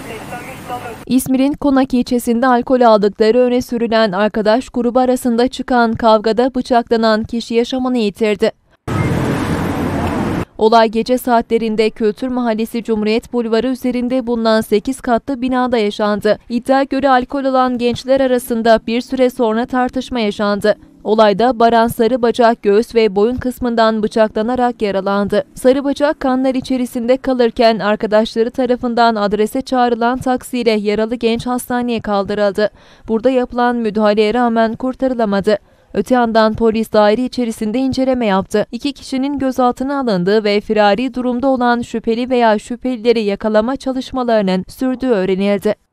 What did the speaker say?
İzmir'in Konak ilçesinde alkol aldıkları öne sürülen arkadaş grubu arasında çıkan kavgada bıçaklanan kişi yaşamını yitirdi. Olay gece saatlerinde Kültür Mahallesi Cumhuriyet Bulvarı üzerinde bulunan 8 katlı binada yaşandı. İddiaya göre alkol alan gençler arasında bir süre sonra tartışma yaşandı. Olayda Baran Sarıbacak göğüs ve boyun kısmından bıçaklanarak yaralandı. Sarıbacak kanlar içerisinde kalırken arkadaşları tarafından adrese çağrılan taksiyle yaralı genç hastaneye kaldırıldı. Burada yapılan müdahaleye rağmen kurtarılamadı. Öte yandan polis daire içerisinde inceleme yaptı. 2 kişinin gözaltına alındığı ve firari durumda olan şüpheli veya şüphelileri yakalama çalışmalarının sürdüğü öğrenildi.